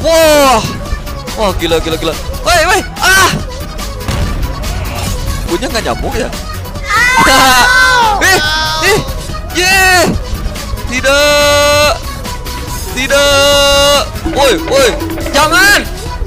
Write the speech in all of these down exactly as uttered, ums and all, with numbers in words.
Wah, wah gila gila gila. Woi woi, ah, punya nggak nyambung ya? Eh, eh, yeah, tidak, tidak. Woi woi, jangan.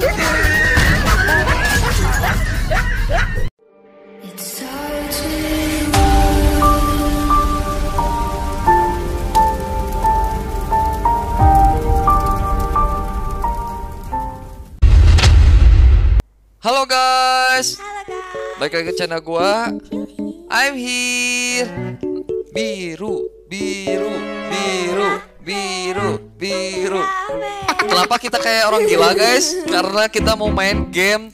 Halo guys, balik lagi ke channel gua. I'm here. Biru, biru, biru, biru, biru. Kenapa kita kayak orang gila guys? Karena kita mau main game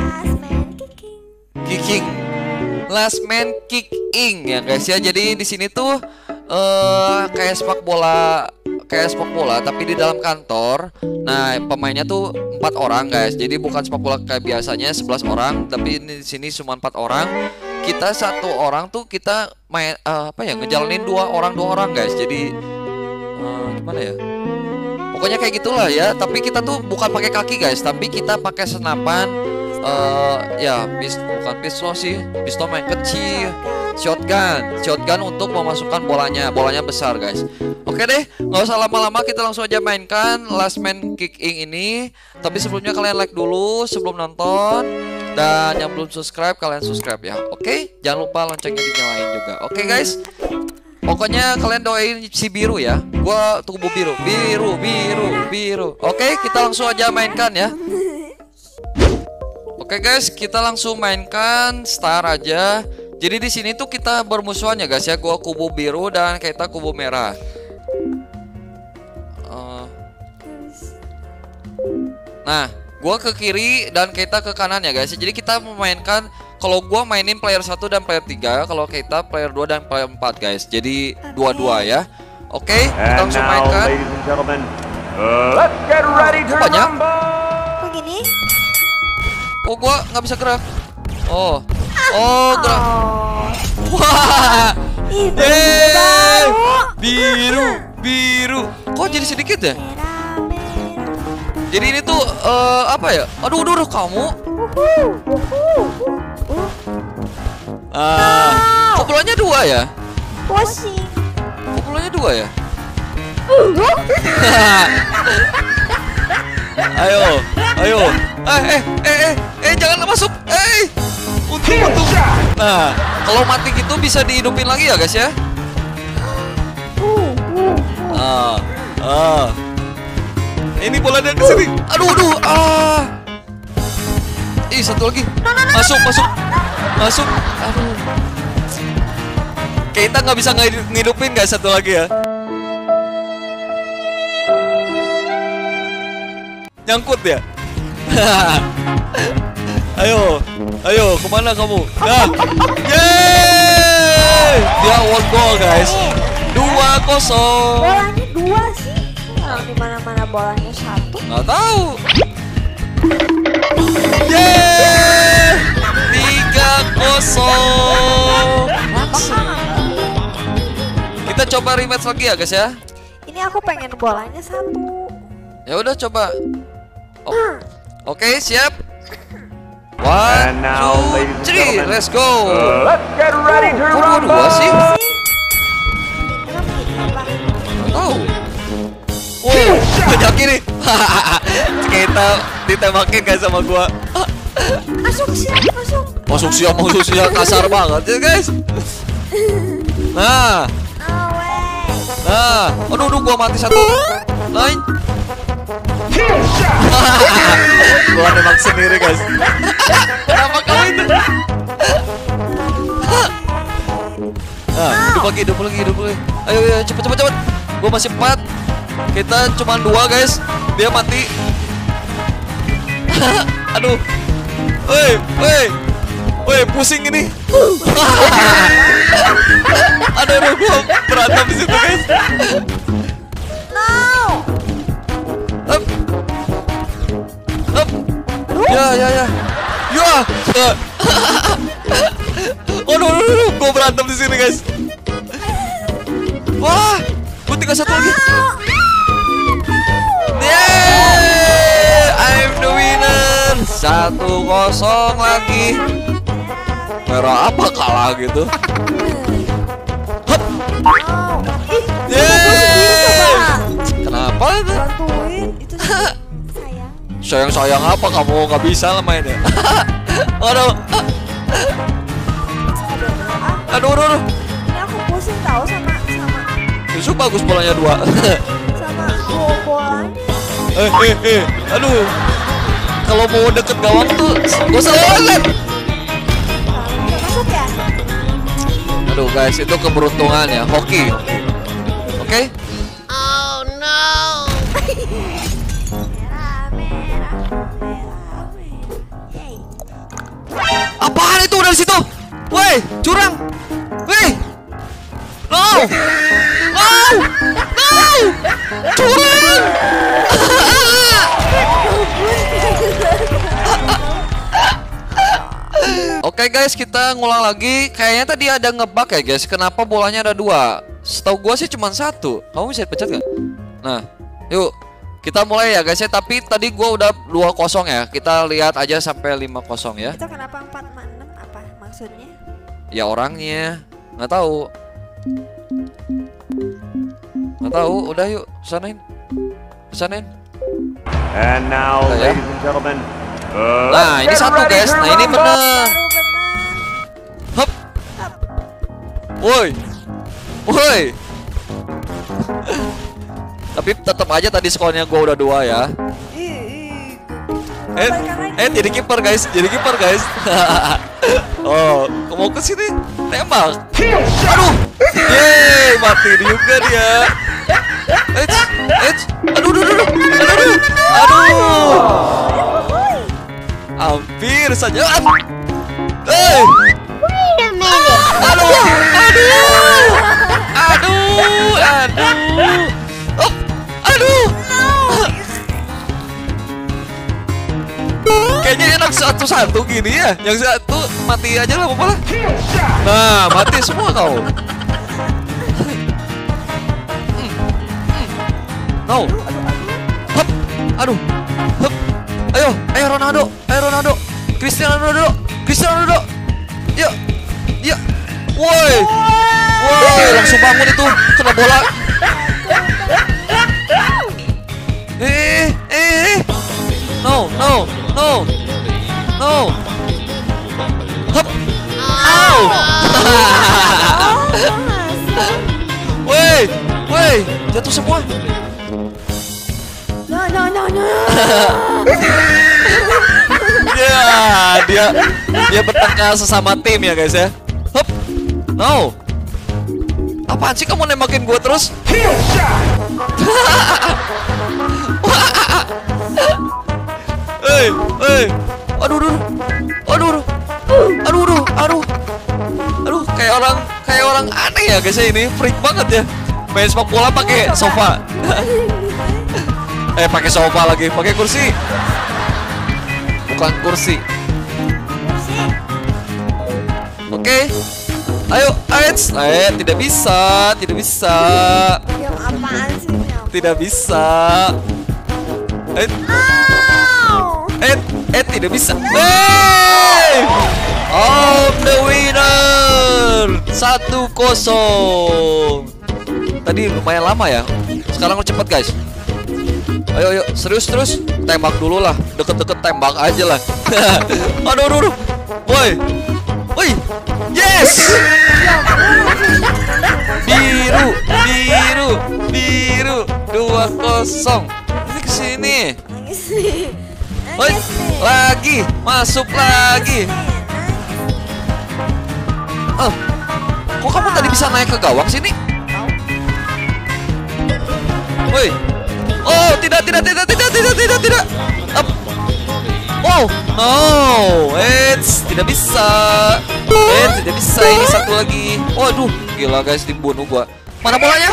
kicking, last man kicking ya guys ya. Jadi di sini tuh uh, kayak sepak bola, kayak sepak bola tapi di dalam kantor. Nah, pemainnya tuh empat orang guys. Jadi bukan sepak bola kayak biasanya sebelas orang, tapi ini di sini cuma empat orang. Kita satu orang tuh kita main uh, apa ya? Ngejalanin dua orang dua orang guys. Jadi uh, gimana ya? Pokoknya kayak gitulah ya. Tapi kita tuh bukan pakai kaki guys, tapi kita pakai senapan. Uh, ya, pis, bukan pistol sih, pistol main kecil, shotgun, shotgun untuk memasukkan bolanya, bolanya besar guys. Oke deh, nggak usah lama-lama, kita langsung aja mainkan Last Man Kicking ini. Tapi sebelumnya kalian like dulu sebelum nonton, dan yang belum subscribe kalian subscribe ya. Oke, jangan lupa loncengnya dinyalain juga. Oke guys, pokoknya kalian doain si biru ya. Gua tunggu biru, biru, biru, biru. Oke, kita langsung aja mainkan ya. Oke guys, kita langsung mainkan star aja. Jadi di sini tuh kita bermusuhan ya guys ya. Gua kubu biru dan kita kubu merah. Uh, nah, gua ke kiri dan kita ke kanan ya guys. Jadi kita memainkan, kalau gua mainin player satu dan player tiga, kalau kita player dua dan player empat guys. Jadi dua-dua ya. Oke, kita langsung mainkan. Oh, banyak. Begini. Oh, gua nggak bisa gerak. Oh, oh gerak. Wah, yeay, biru, biru. Kok jadi sedikit ya? Jadi ini tuh uh, apa ya? Aduh, aduh, aduh kamu. Ah, kok bolanya dua ya? Pusing. Kok bolanya dua ya? Ayo, ayo. Eh, eh, eh, eh, eh, jangan masuk. Eh, untung, untung. Nah, kalau mati gitu bisa dihidupin lagi ya guys ya. Ah, ah. Ini bola dia kesini. Aduh, aduh, ah. Ih, satu lagi. Masuk, masuk, masuk. Aduh. Kita nggak bisa ngidupin guys, satu lagi ya. Nyangkut ya. Ayo, ayo, kemana kamu? Nah, yeay, dia one goal guys, dua kosong. Bolanya dua sih. Nah, di mana-mana bolanya satu. Nggak tahu. Yeay, tiga kosong. Kita coba rematch lagi ya guys ya. Ini aku pengen bolanya satu. Ya udah coba. Oh. Oke, okay, siap. One, two, three, let's go. Uh, let's get ready to oh, rumble. Dua sih? Kenapa Tahu. Wow, banyak ini. Kita ditembakin guys sama gua. Masuk siap, masuk. Masuk siap, masuk siap, kasar banget ya guys. Nah, nah, aduh, aduh, gua mati satu. Lain. Gua nembak sendiri guys. Kenapa kau itu? Nah, hidup lagi, hidup lagi, hidup lagi. Ayo, ayo, cepet, cepet, cepet. Gua masih empat. Kita cuma dua guys. Dia mati. Aduh. Woi, woi, woi, pusing ini. Aduh, aduh, gua berantem di situ guys. No. Up. Up. Ya, ya, ya. Ya. Oh, no, no, no, gua berantem di sini guys. Wah, gua tinggal satu lagi. Yeay. Satu kosong lagi. Merah apa kalah gitu? Hup. Wow. Ih, Yeay. Kenapa itu? bantuin itu sih. Sayang. Sayang-sayang apa kamu nggak bisa lah mainnya? Aduh. Ah, Aduh, aduh, aduh. ini aku pusing tahu sama sama Justru bagus bolanya dua. sama bo- bolanya. eh, eh, eh. Aduh. Kalau mau deket gawang tuh gak usah lewat. Nah, bisa masuk ya? Aduh guys, itu keberuntungan ya. Hoki. Oke? Merah, merah, merah, merah. Hey. Apaan itu dari situ? Woi, curang. Woi. No. No. No. Curang. Oke guys, kita ngulang lagi. Kayaknya tadi ada ngebug ya guys. Kenapa bolanya ada dua? Setahu gua sih cuma satu. Kamu bisa pencet nggak? Nah, yuk kita mulai ya guys ya. Tapi tadi gua udah dua kosong ya. Kita lihat aja sampai lima kosong ya. Itu kenapa empat enam apa maksudnya? Ya orangnya nggak tahu. Nggak tahu. Udah yuk, sanain, sanain. And now, Udah ya. ladies and gentlemen, uh, Nah, let's ini get satu ready guys. to Nah, ini rumble. bener. Baru benar. Hup. Woi. Woi. Tapi tetap aja tadi skornya gua udah dua ya. Ih, ih. Eh, Balikan lagi. eh jadi kiper guys, jadi kiper guys. Oh, mau ke sini tembak. Aduh. Yeay, mati juga dia. Eh, eh, aduh, aduh, aduh, aduh, aduh, aduh. Hampir saja. Eh, aduh, aduh, aduh, aduh. Oh, aduh. Kayaknya enak satu-satu gini ya. Yang satu mati aja lah apa lah. Nah, mati semua kau. Hmm, hmm. No. Hup. Aduh. Hup. Ayo, ayo Ronaldo, ayo Ronaldo. Cristiano Ronaldo, Cristiano Ronaldo. Yuk. Yuk. Woi. Woi, langsung bangun itu kena bola. Eh, eh, eh. No, no, no, no. Hup. Ow. Woi, woi, jatuh semua. No, no, no, no. Ya, dia dia bertengkar sesama tim ya guys ya. Hup. No. Apaan sih kamu nembakin gua terus? Hei, hei. Aduh, aduh. Aduh, aduh. Aduh, aduh, aduh. Aduh, kayak orang kayak orang aneh ya guys ya ini. Freak banget ya. Main sepak bola pakai sofa. Eh, pakai sofa lagi, pakai kursi. Bukan kursi. Oke. Ayo, Eds. Eh, tidak bisa, tidak bisa. Yang apaan sih ini? Tidak bisa. Eh, Ow. eh, eh tidak bisa. Hey! I'm the winner. Satu kosong. Tadi lumayan lama ya. Sekarang cepet guys. Ayo, ayo, serius terus. Tembak dulu lah. Deket-deket tembak aja lah. Aduh, aduh, aduh. Woi, woi, yes. Biru, biru, biru. Dua kosong. Ini kesini. Nangis nih. Woi, Nangis nih. lagi, masuk lagi. Oh, kok kamu tadi bisa naik ke gawang sini? Woi. Oh, tidak, tidak, tidak, tidak, tidak, tidak, tidak. Up. Wow, no, it's tidak bisa. Eh, tidak bisa. Ini satu lagi. Waduh, gila guys, dibunuh gua. Mana bolanya?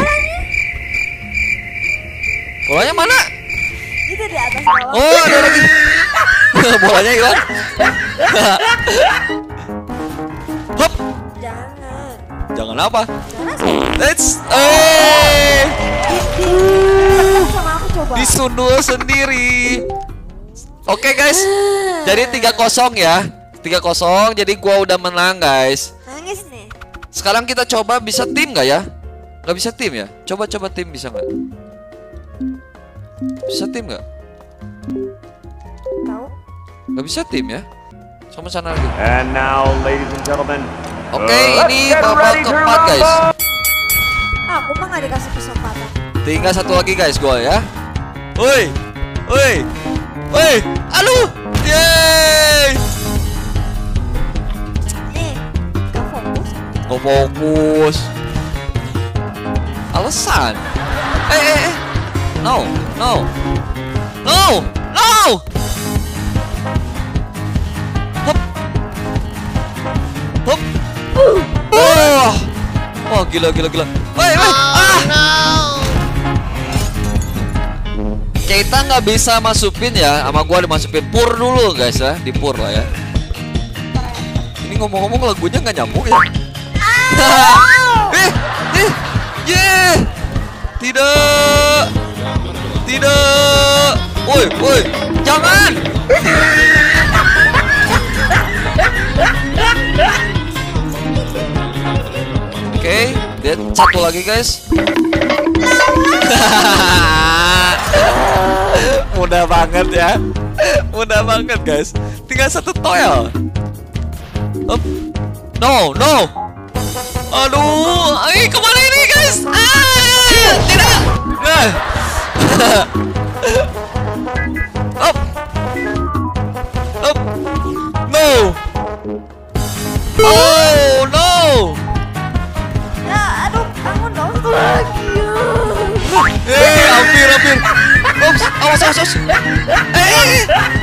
Bolanya mana? Itu di atas bawah. Oh, ada lagi. Bolanya hilang. Hop. Jangan. Jangan apa? Jangan. Let's. Eh. Di, di, sama aku coba. Disundul sendiri. Oke guys. Jadi tiga kosong ya. tiga kosong. Jadi gua udah menang guys. Nangis nih. Sekarang kita coba bisa tim nggak ya? Nggak bisa tim ya? Coba-coba tim bisa nggak? Bisa tim nggak? Tahu? Nggak bisa tim ya? Sama sana lagi. And now, ladies and gentlemen. Oke, uh, ini let's get babak ready to keempat guys. rumble. Aku mah nggak dikasih kesempatan. Tinggal satu lagi guys, gua ya. Woi, woi, woi, aduh, yeay. Nih, gak fokus. Nggak fokus. Alasan. Eh, eh, eh. No, no, no, no. Hop, hop. Oh, wah gila, gila, gila. Woi, woi, ah. Kita nggak bisa masukin ya, sama gua dimasukin pur dulu guys ya, di pur lah ya. Ini ngomong-ngomong lagunya nggak nyambung ya. eh, eh, yeah. Tidak, tidak. Woi, woi, jangan. Oke, okay, dan satu lagi guys. Mudah banget ya. Mudah banget guys. Tinggal satu toel. Up. No, no. Aduh, ay, kemana ini guys? Ah, tidak. Nah. Up. Up. No. Oh, no. Ya, aduh, bangun dong. Satu lagi. Eh, hampir, hampir. Ops, awas, awas, awas. Eh, eh.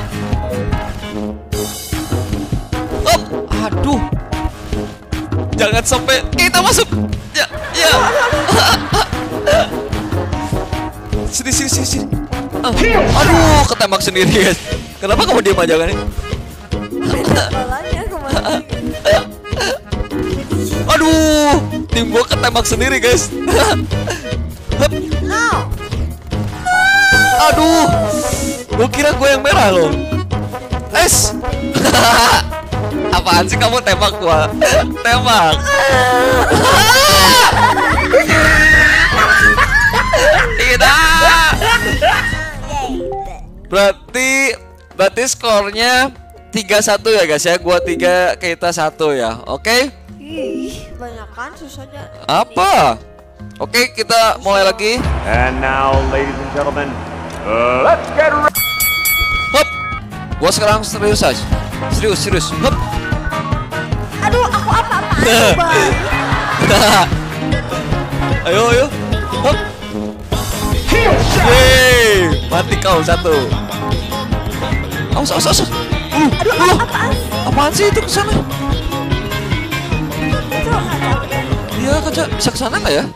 Op, aduh. Jangan sampai kita masuk. Ya, ya. Sini, sini, sini, sini. Ah, aduh, ketembak sendiri guys. Kenapa kamu diam aja kan? Balanya kemana? Aduh, tim gua ketembak sendiri guys. Hup. No. Aduh, gua kira gue yang merah loh. Es. Apaan sih kamu tembak gua? Tembak. Tidak. Berarti berarti skornya tiga satu ya guys ya. Gua tiga, kita satu ya. Oke? Ih, banyak kan susahnya. Apa? Oke, kita mulai lagi. And now, ladies and gentlemen, uh, let's get ready. Hop. Gua sekarang serius guys. Serius, serius. Hop. Aduh, aku apa-apaan Bang? Ayo, ayo. Hop. Yeay, mati kau satu. Awas, awas, awas. Uh, Aduh, uh. apaan sih? Apaan sih itu kesana? Itu nggak tahu deh. Iya, kaca bisa kesana nggak ya?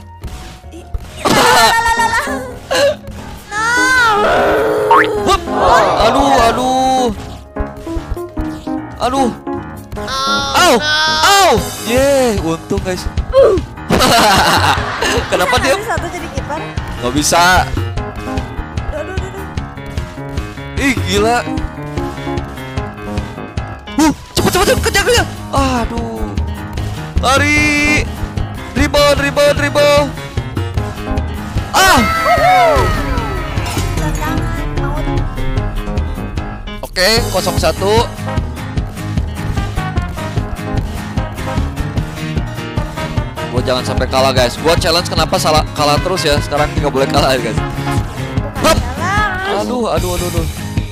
No. Hup. Aduh, aduh. Aduh. Au, au. Yeay, untung guys. Kenapa dia Ada satu jadi kiper? nggak bisa? Aduh, aduh, aduh. Ih, gila. Uh, cepet, cepet, cepet, kejar, kejar. Aduh. Lari. Dribble, dribble, dribble. Ah. Tendangan maut. Oke, kosong satu. Gua jangan sampai kalah guys. Gua challenge kenapa salah kalah terus ya. Sekarang nggak boleh kalah ya guys. Hup. Salah. Aduh, aduh, aduh, aduh.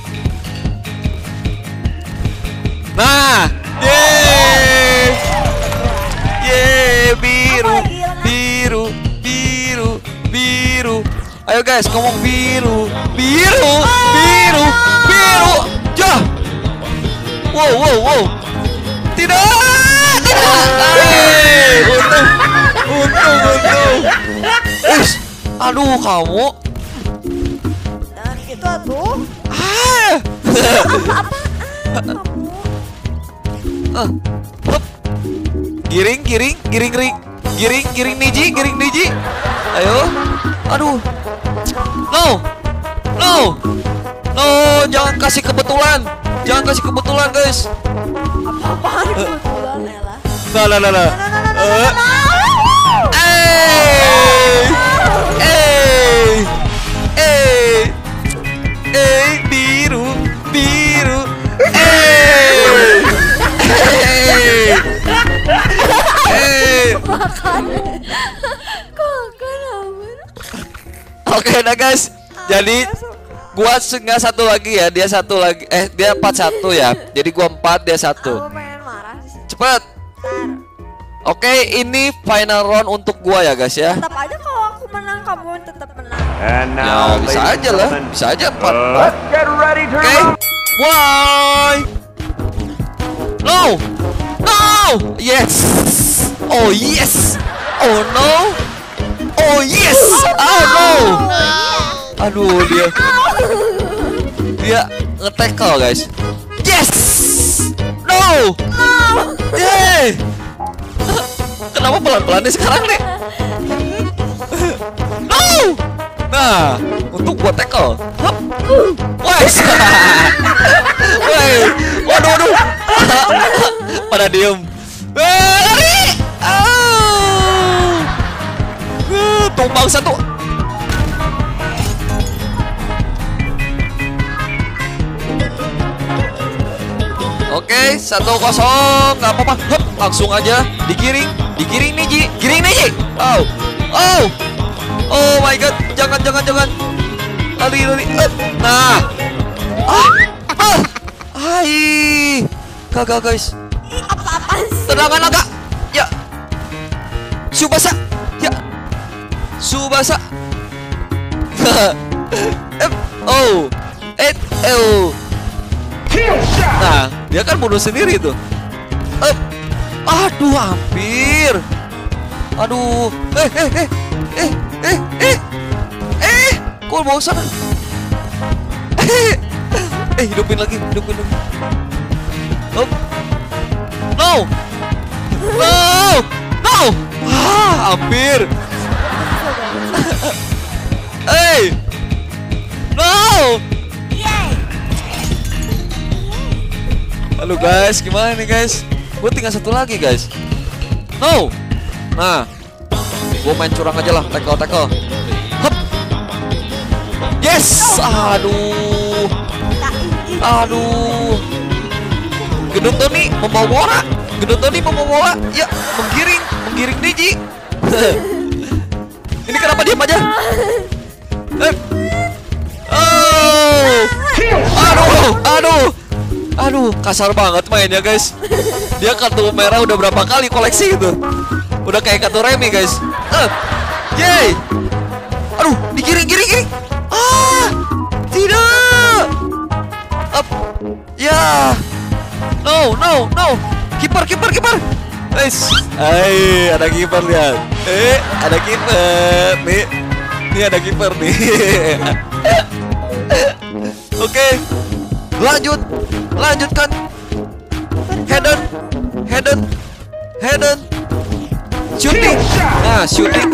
Nah, yeay, yeay, biru, biru, biru, biru. Ayo guys, ngomong biru, biru, biru, biru. Jah. Wow, wow, wow. Tidak, tidak. Hey, untung, untung, untung. Ish, aduh kamu. Dan gitu atuh. Ah. Apa-apaan kamu? Ah, hup. Giring, giring, giring, giring, giring, giring niji, giring niji. Ayo, aduh, no, no, No, jangan kasih kebetulan. Jangan kasih kebetulan, guys. Apaan kebetulan Ella? Nah, nah, nah, nah. Eh. Eh. Eh. Eh. Eh, biru, biru. Eh. Eh. Eh. Kok kenapa? Oke, nah guys. Jadi gua nggak satu lagi ya, dia satu lagi. Eh, dia empat satu ya. Jadi gua empat, dia satu. Aku pengen marah sih. Cepet. Oke, ini final round untuk gua ya guys ya. Tetap aja kalau aku menang kamu tetap menang. And Ya now, bisa ladies aja and lah, gentlemen, bisa aja empat. uh, let's get ready to Oke, rumble. why? No, no, yes, oh yes, oh no, oh yes, oh no, aduh dia, dia nge-tackle guys, yes, no, yay, kenapa pelan-pelan nih sekarang nih? No, nah, untuk gua tackle, hop, wes, weh, waduh, waduh, pada diem, eh, lari, ah, eh, tumbang satu. Oke, satu kosong, nggak apa-apa, hop, langsung aja digiring, digiring nih Ji, giring nih Ji, oh, oh, oh my god, jangan, jangan, jangan, lari, lari, eh, nah, ah, ah, hai, gagal guys, Apa-apaan sih? tendangan naga, ya, Subasa, ya, Subasa, F, O, et, L. Nah, dia kan bunuh sendiri tuh. Eh, aduh, hampir. Aduh, eh, eh, eh, eh, eh, eh, eh, kok bawa sana? Eh, eh, hidupin lagi, hidupin lagi. Oh, no, no, no, ah, hampir. Eh, no. Halo guys, gimana nih guys? Gue tinggal satu lagi guys. No. Nah, gue main curang aja lah, tackle tackle. Hup. Yes. Aduh. Aduh. Gedung Tony membawa bola. Gedung Tony membawa bola. Ya, menggiring, menggiring Niji. Ini kenapa diam aja? Eh. Oh. Aduh, aduh. Aduh, kasar banget mainnya guys. Dia kartu merah udah berapa kali koleksi gitu. Udah kayak kartu remi guys. Uh, Yeay. Aduh, digiring, giring, giring. Ah, tidak. Up. Ya. No, no, no. Kiper, kiper, kiper. Guys, ay, ada kiper lihat. Eh, ada kiper nih. Nih ada kiper nih. Oke. Lanjut. Lanjutkan. Headen, Headen, Headen. Shooting. Nah, shooting.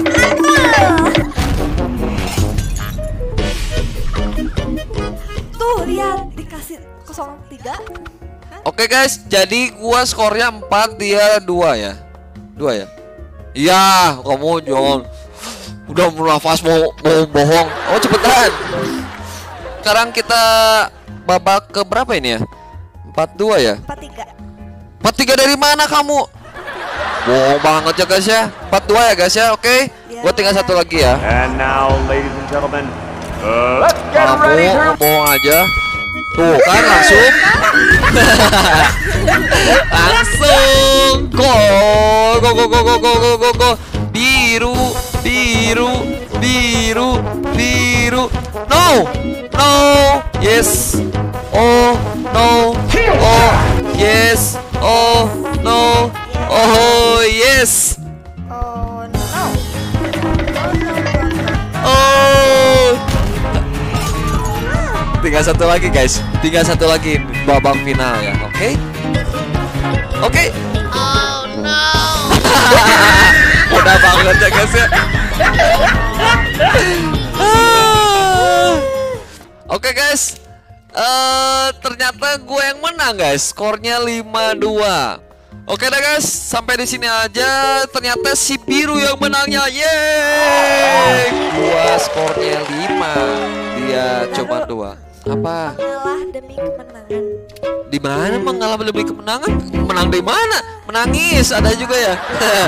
Tuh lihat dikasih nol tiga. Oke guys, jadi gua skornya empat, dia dua ya. Dua ya. Iya, kamu jangan udah bernafas mau mau bohong. Oh, cepetan. Sekarang kita babak ke berapa ini ya? empat dua ya? empat tiga. empat tiga dari mana kamu? Bohong banget ya guys ya. empat dua ya guys ya. Oke. Gua tinggal satu lagi ya. And now, ladies and gentlemen, uh, let's get Kamu ready to rumble. bohong aja. Tuh kan langsung. Langsung. Go. Go go go go go go go go. Biru, biru, biru, biru. No. No. Yes. Oh, no. Oh, yes. Oh, no. Oh, yes. Oh no. Oh. Tinggal satu lagi guys. Tinggal satu lagi babak final ya. Oke? Oke. Oh no. Udah banget ya guys ya. Oke guys. eh ternyata gue yang menang guys. Skornya lima dua. Oke dah guys, sampai di sini aja. Ternyata si biru yang menangnya. Yeay. Gua skornya lima, dia cuma dua. Apa? Mengalah demi kemenangan. Di mana mengalah demi kemenangan? Menang di mana? Menangis ada juga ya.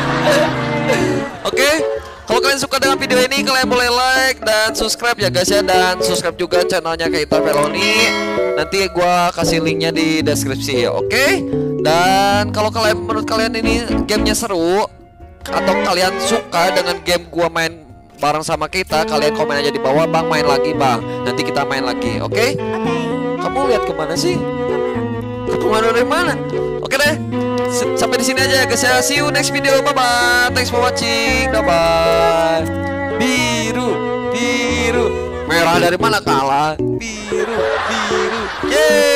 Oke, kalau kalian suka dengan video ini, kalian boleh like dan subscribe ya guys ya, dan subscribe juga channelnya Keita Felony. Nanti gua kasih linknya di deskripsi ya, oke? Dan kalau kalian menurut kalian ini gamenya seru atau kalian suka dengan game gua main bareng sama kita, kalian komen aja di bawah, bang main lagi bang. Nanti kita main lagi, oke? Oke. Kamu lihat kemana sih? Kamera. Kemana dari mana? Oke deh. S- Sampai di sini aja ya guys ya. See you next video. Bye bye. Thanks for watching. Bye bye. Biru, biru. Merah dari mana kalah? Biru, biru. Yeay.